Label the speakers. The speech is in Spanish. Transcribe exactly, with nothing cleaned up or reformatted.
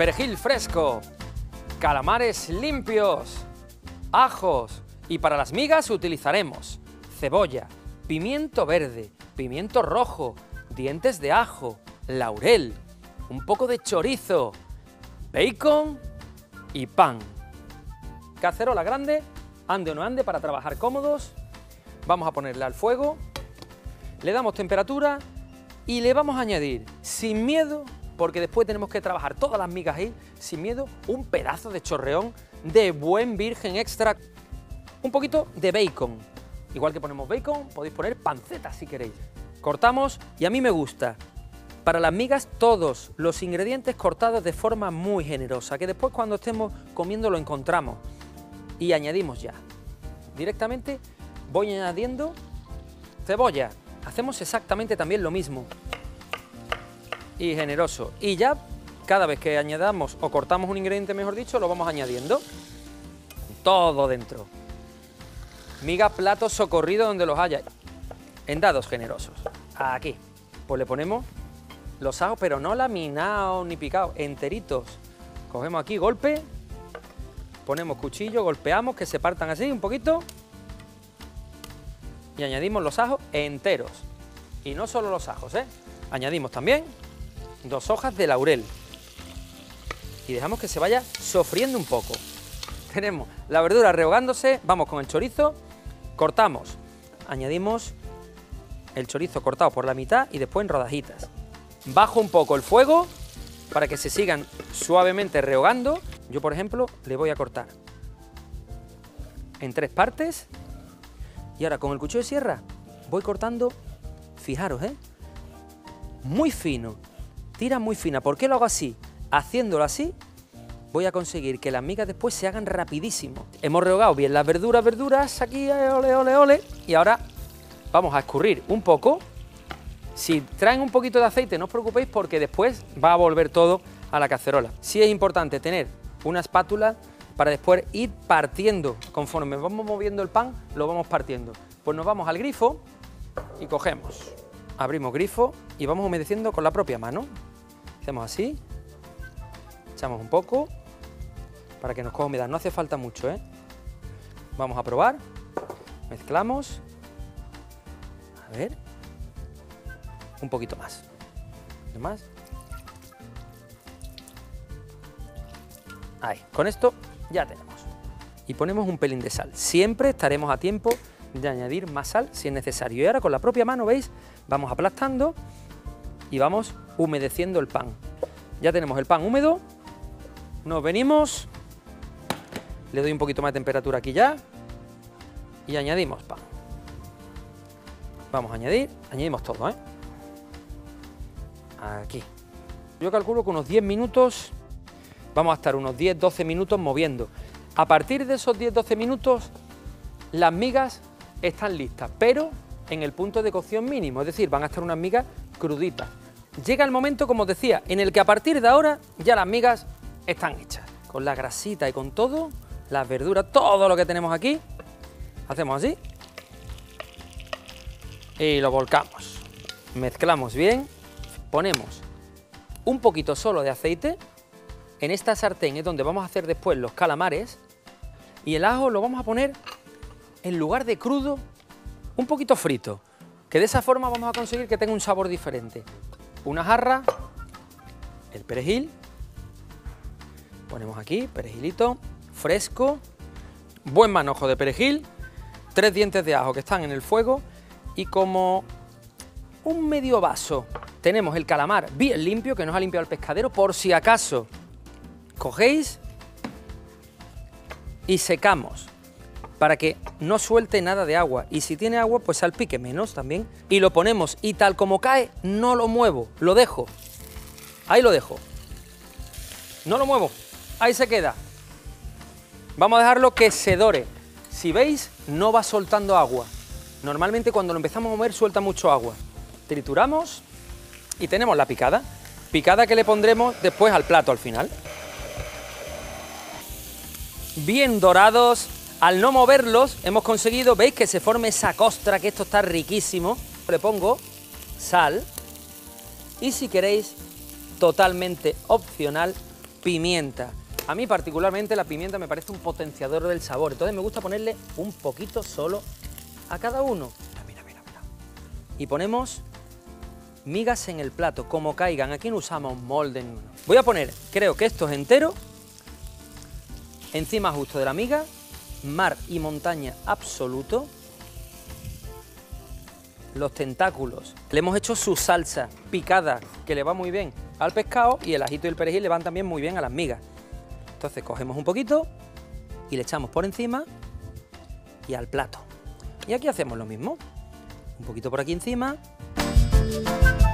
Speaker 1: perejil fresco, calamares limpios, ajos y para las migas utilizaremos cebolla, pimiento verde, pimiento rojo, dientes de ajo, laurel, un poco de chorizo, bacon y pan. Cacerola grande, ande o no ande, para trabajar cómodos. Vamos a ponerle al fuego, le damos temperatura y le vamos a añadir, sin miedo, porque después tenemos que trabajar todas las migas ahí, sin miedo, un pedazo de chorreón de buen virgen extra, un poquito de bacon. Igual que ponemos bacon, podéis poner panceta si queréis. Cortamos y a mí me gusta, para las migas, todos los ingredientes cortados de forma muy generosa, que después cuando estemos comiendo lo encontramos. Y añadimos ya. Directamente voy añadiendo cebolla. Hacemos exactamente también lo mismo. Y generoso. Y ya cada vez que añadamos o cortamos un ingrediente, mejor dicho, lo vamos añadiendo. Todo dentro. Miga, plato, socorrido donde los haya. En dados generosos. Aquí. Pues le ponemos los ajos, pero no laminados ni picados, enteritos. Cogemos aquí, golpe. Ponemos cuchillo, golpeamos, que se partan así un poquito. Y añadimos los ajos enteros. Y no solo los ajos, ¿eh? Añadimos también dos hojas de laurel. Y dejamos que se vaya sofriendo un poco. Tenemos la verdura rehogándose, vamos con el chorizo, cortamos. Añadimos el chorizo cortado por la mitad y después en rodajitas. Bajo un poco el fuego para que se sigan suavemente rehogando. Yo, por ejemplo, le voy a cortar en tres partes. Y ahora con el cuchillo de sierra voy cortando, fijaros, ¿eh? Muy fino, tira muy fina. ¿Por qué lo hago así? Haciéndolo así, voy a conseguir que las migas después se hagan rapidísimo. Hemos rehogado bien las verduras, verduras, aquí, ole, ole, ole. Y ahora vamos a escurrir un poco. Si traen un poquito de aceite, no os preocupéis porque después va a volver todo a la cacerola. Sí es importante tener una espátula para después ir partiendo. Conforme vamos moviendo el pan, lo vamos partiendo. Pues nos vamos al grifo y cogemos. Abrimos grifo y vamos humedeciendo con la propia mano. Hacemos así. Echamos un poco para que nos coja humedad. No hace falta mucho, ¿eh? Vamos a probar. Mezclamos. A ver. Un poquito más. ¿Más? Ahí. Con esto ya tenemos. Y ponemos un pelín de sal. Siempre estaremos a tiempo de añadir más sal si es necesario. Y ahora con la propia mano, ¿veis? Vamos aplastando y vamos humedeciendo el pan. Ya tenemos el pan húmedo. Nos venimos. Le doy un poquito más de temperatura aquí ya. Y añadimos pan. Vamos a añadir. Añadimos todo, ¿eh? Aquí. Yo calculo que unos diez minutos. Vamos a estar unos diez doce minutos moviendo. A partir de esos diez doce minutos, las migas están listas, pero en el punto de cocción mínimo, es decir, van a estar unas migas cruditas. Llega el momento, como os decía, en el que a partir de ahora ya las migas están hechas. Con la grasita y con todo, las verduras, todo lo que tenemos aquí, hacemos así y lo volcamos. Mezclamos bien, ponemos un poquito solo de aceite. En esta sartén es donde vamos a hacer después los calamares y el ajo lo vamos a poner en lugar de crudo, un poquito frito, que de esa forma vamos a conseguir que tenga un sabor diferente. Una jarra, el perejil, ponemos aquí, perejilito, fresco, buen manojo de perejil, tres dientes de ajo que están en el fuego y como un medio vaso tenemos el calamar bien limpio, que nos ha limpiado el pescadero, por si acaso. Cogéis y secamos para que no suelte nada de agua y si tiene agua pues salpique menos también y lo ponemos y tal como cae no lo muevo, lo dejo, ahí lo dejo, no lo muevo, ahí se queda. Vamos a dejarlo que se dore. Si veis no va soltando agua, normalmente cuando lo empezamos a mover suelta mucho agua. Trituramos y tenemos la picada, picada que le pondremos después al plato al final. Bien dorados, al no moverlos hemos conseguido, veis que se forme esa costra, que esto está riquísimo. Le pongo sal y si queréis, totalmente opcional, pimienta. A mí particularmente la pimienta me parece un potenciador del sabor, entonces me gusta ponerle un poquito solo a cada uno. Mira, mira, mira. Y ponemos migas en el plato, como caigan. Aquí no usamos molde. Voy a poner, creo que esto es entero, encima justo de la miga, mar y montaña absoluto. Los tentáculos, le hemos hecho su salsa picada, que le va muy bien al pescado, y el ajito y el perejil le van también muy bien a las migas. Entonces cogemos un poquito y le echamos por encima y al plato. Y aquí hacemos lo mismo, un poquito por aquí encima.